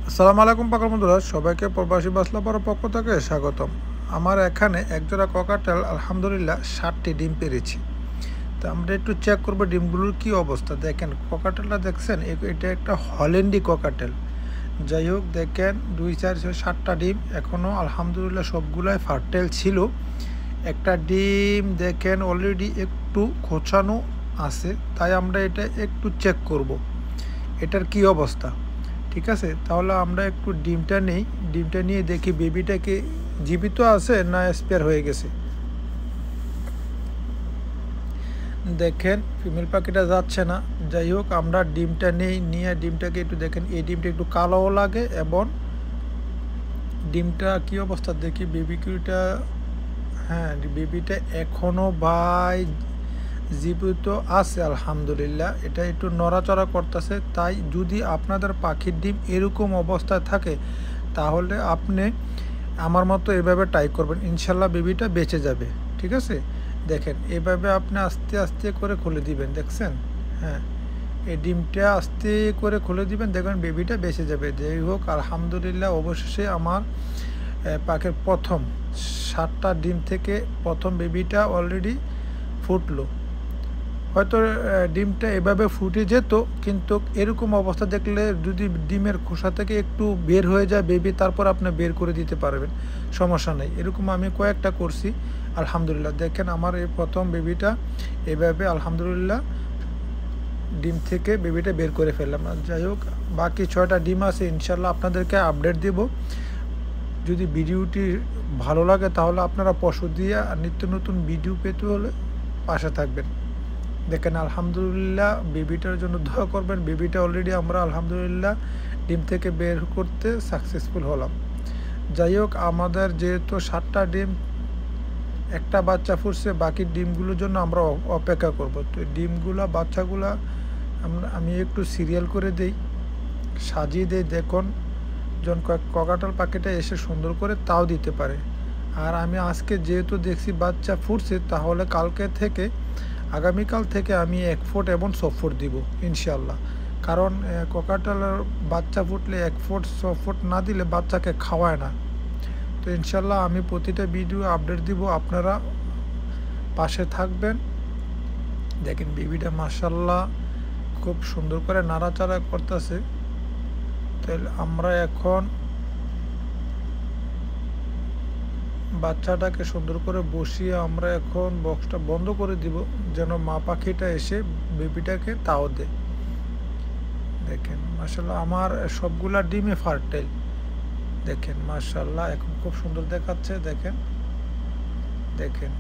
আসসালামু আলাইকুম পাখি বন্ধুরা, সবাইকে প্রবাসী বাসলাপার পক্ষ থেকে স্বাগতম। আমার এখানে একজোড়া ককাটেল আলহামদুলিল্লাহ 60টি ডিম পেরেছি। তো আমরা একটু চেক করবো ডিমগুলোর কি অবস্থা। দেখেন ককাটেলটা দেখছেন, এটা একটা হল্যান্ডি ককাটেল। যাই হোক, দেখেন 2 4 6 7টা ডিম এখনও আলহামদুলিল্লাহ সবগুলাই ফার্টেল ছিল। একটা ডিম দেখেন অলরেডি একটু খোঁচানো আছে, তাই আমরা এটা একটু চেক করব এটার কি অবস্থা। ঠিক আছে, তাহলে আমরা একটু ডিমটা নেই, ডিমটা নিয়ে দেখি বেবিটাকে জীবিত আছে না স্পেয়ার হয়ে গেছে। দেখেন ফিমেল পাখিটা যাচ্ছে না। যাই হোক, আমরা ডিমটা নেই, নিয়ে ডিমটাকে একটু দেখেন, এই ডিমটা একটু কালোও লাগে এবং ডিমটা কি অবস্থা দেখি। বেবিটা, হ্যাঁ বেবিটা এখনও ভাই জীবিত আছে আলহামদুলিল্লাহ। এটা একটু নড়াচড়া করতেছে। তাই যদি আপনাদের পাখির ডিম এরকম অবস্থায় থাকে তাহলে আপনি আমার মতো এভাবে ট্রাই করবেন, ইনশাল্লাহ বেবিটা বেঁচে যাবে। ঠিক আছে, দেখেন এভাবে আপনি আস্তে আস্তে করে খুলে দিবেন। দেখছেন, হ্যাঁ এই ডিমটা আস্তে করে খুলে দিবেন, দেখবেন বেবিটা বেঁচে যাবে। যাই হোক আলহামদুলিল্লাহ, অবশেষে আমার পাখির প্রথম 7টা ডিম থেকে প্রথম বেবিটা অলরেডি ফুটলো। হয়তো ডিমটা এভাবে ফুটে যেত, কিন্তু এরকম অবস্থা দেখলে যদি ডিমের খোসা থেকে একটু বের হয়ে যায় বেবি, তারপর আপনি বের করে দিতে পারবেন, সমস্যা নেই। এরকম আমি কয়েকটা করছি আলহামদুলিল্লাহ। দেখেন আমার এই প্রথম বেবিটা এভাবে আলহামদুলিল্লাহ ডিম থেকে বেবিটা বের করে ফেললাম। যাই হোক, বাকি 6টা ডিম আছে, ইনশাল্লাহ আপনাদেরকে আপডেট দেব। যদি ভিডিওটি ভালো লাগে তাহলে আপনারা পশু দিয়ে নিত্য নতুন ভিডিও পেতে হলে পাশে থাকবেন। দেখেন আলহামদুলিল্লাহ, বেবিটার জন্য দোয়া করবেন। বেবিটা অলরেডি আমরা আলহামদুলিল্লাহ ডিম থেকে বের করতে সাকসেসফুল হলাম। যাই হোক, আমাদের যেহেতু 7টা ডিম, একটা বাচ্চা ফুটছে, বাকি ডিমগুলোর জন্য আমরা অপেক্ষা করব। তো ডিমগুলা বাচ্চাগুলা আমি একটু সিরিয়াল করে দেই, সাজিয়ে দেই। দেখুন যখন ককাটাল পাখিটা এসে সুন্দর করে তাও দিতে পারে। আর আমি আজকে যেহেতু দেখছি বাচ্চা ফুটছে, তাহলে কালকে থেকে আগামীকাল থেকে আমি 1 ফুট এবং 6 ফুট দিব ইনশাল্লাহ। কারণ ককাটালের বাচ্চা ফুটলে 1 ফুট 6 ফুট না দিলে বাচ্চাকে খাওয়ায় না। তো ইনশাল্লাহ আমি প্রতিটা ভিডিও আপডেট দিব, আপনারা পাশে থাকবেন। দেখেন বেবিটা মাশাল্লাহ খুব সুন্দর করে নাড়াচাড়া করতেছে। তাহলে আমরা এখন বাচ্চাটাকে সুন্দর করে বসিয়ে আমরা এখন বক্সটা বন্ধ করে দিব, যেন মা পাখিটা এসে বেবিটাকে তাও দেয়। দেখেন মাশাল্লাহ আমার সবগুলা ডিমে ফার্টাইল। দেখেন মাশাল্লাহ এখন খুব সুন্দর দেখাচ্ছে। দেখেন দেখেন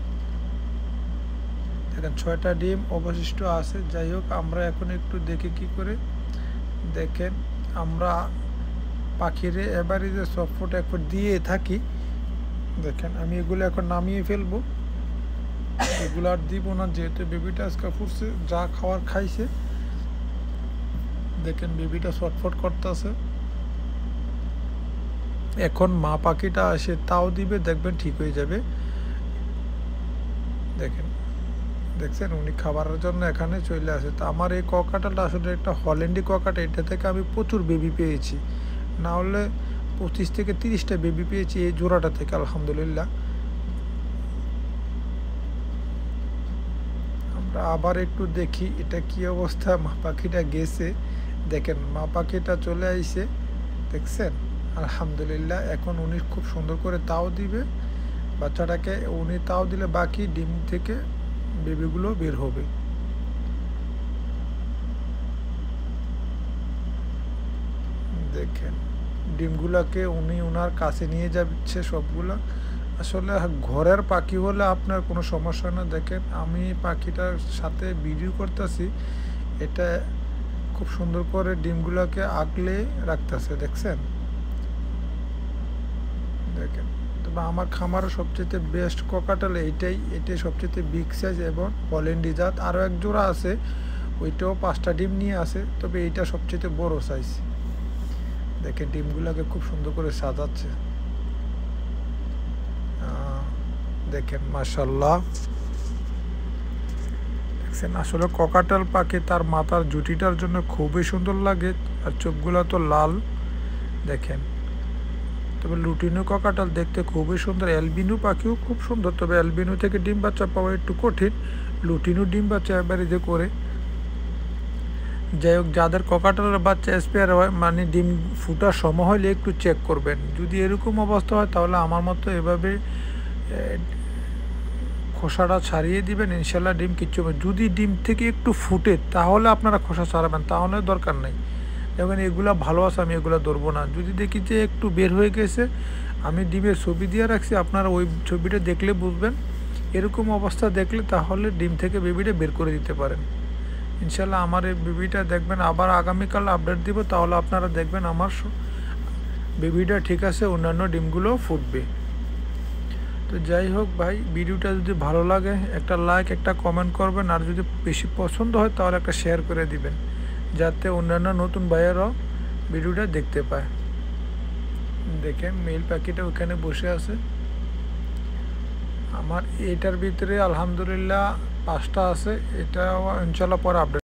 দেখেন 6টা ডিম অবশিষ্ট আছে। যাই হোক, আমরা এখন একটু দেখি কি করে। দেখেন আমরা পাখিরে এবারে যে 6 ফুট 1 ফুট দিয়ে থাকি। দেখেন আমি এগুলো এখন নামিয়ে ফেলবো, এগুলো আর দিব না, যেহেতু বেবিটা আজকে ফুটছে, যা খাওয়ার খাইছে। দেখেন বেবিটা ছটফট করতেছে। এখন মা পাখিটা আসে তাও দিবে, দেখবেন ঠিক হয়ে যাবে। দেখেন দেখছেন উনি খাবারের জন্য এখানে চলে আসে। তো আমার এই ককাটালটা আসলে একটা হল্যান্ডি ককাট, এটা থেকে আমি প্রচুর বেবি পেয়েছি, না হলে 25 থেকে 30টা বেবি পেয়েছি এই জোড়াটা থেকে আলহামদুলিল্লাহ। আমরা আবার একটু দেখি এটা কি অবস্থা। মা পাখিটা গেছে, দেখেন মা পাখিটা চলে আইছে। দেখছেন আলহামদুলিল্লাহ, এখন উনি খুব সুন্দর করে তাও দিবে বাচ্চাটাকে। উনি তাও দিলে বাকি ডিম থেকে বেবিগুলো বের হবে। দেখেন ডিমগুলোকে উনি ওনার কাছে নিয়ে যাচ্ছে সবগুলা। আসলে ঘরের পাখি হলে আপনার কোনো সমস্যা না। দেখেন আমি পাখিটার সাথে ভিডিও করতেছি, এটা খুব সুন্দর করে ডিমগুলোকে আগলে রাখতেছে। দেখছেন, দেখেন তবে আমার খামারের সবচেয়ে বেস্ট ককাটাল এটাই সবচেয়ে বিগ সাইজ এবং হল্যান্ডি জাত। আরও এক জোড়া আছে, ওইটাও 5টা ডিম নিয়ে আসে, তবে এইটা সবচেয়ে বড় সাইজ। দেখেন ডিমগুলোকে খুব সুন্দর করে সাজাচ্ছে। দেখেন মাশাল্লাহ, দেখছেন আসলে ককাটাল পাখি তার মাথার জুটিটার জন্য খুবই সুন্দর লাগে, আর চোখগুলো তো লাল। দেখেন। তবে লুটিনো ককাটাল দেখতে খুবই সুন্দর, অ্যালবিনো পাখিও খুব সুন্দর, তবে অ্যালবিনো থেকে ডিম বাচ্চা পাওয়া একটু কঠিন, লুটিনো ডিম বাচ্চা এবারে যে করে। যাই হোক, যাদের ককাটালের বাচ্চা স্পেয়ার হয় মানে ডিম ফুটার সময় হলে একটু চেক করবেন, যদি এরকম অবস্থা হয় তাহলে আমার মতো এভাবে খোসাটা ছাড়িয়ে দিবেন, ইনশাল্লাহ ডিম কিচ্ছু হবে। যদি ডিম থেকে একটু ফুটে তাহলে আপনারা খোসা ছাড়াবেন, তাহলে দরকার নেই। দেখবেন এগুলো ভালো আছে, আমি এগুলো ধরবো না। যদি দেখি যে একটু বের হয়ে গেছে, আমি ডিমের ছবি দিয়ে রাখছি, আপনারা ওই ছবিটা দেখলে বুঝবেন। এরকম অবস্থা দেখলে তাহলে ডিম থেকে বেবিটা বের করে দিতে পারেন। ইনশাল্লাহ আমার এই বেবিটা দেখবেন, আবার আগামীকাল আপডেট দিব, তাহলে আপনারা দেখবেন আমার বেবিটা ঠিক আছে, অন্যান্য ডিমগুলো ফুটবে। তো যাই হোক ভাই, ভিডিওটা যদি ভালো লাগে একটা লাইক একটা কমেন্ট করবেন, আর যদি বেশি পছন্দ হয় তাহলে একটা শেয়ার করে দিবেন, যাতে অন্যান্য নতুন ভাইয়েরাও ভিডিওটা দেখতে পায়। দেখেন মেল পাখিটা ওখানে বসে আছে। আমার এটার ভিতরে আলহামদুলিল্লাহ 5টা আছে, এটাও ইনশাল্লাহ পরে আপডেট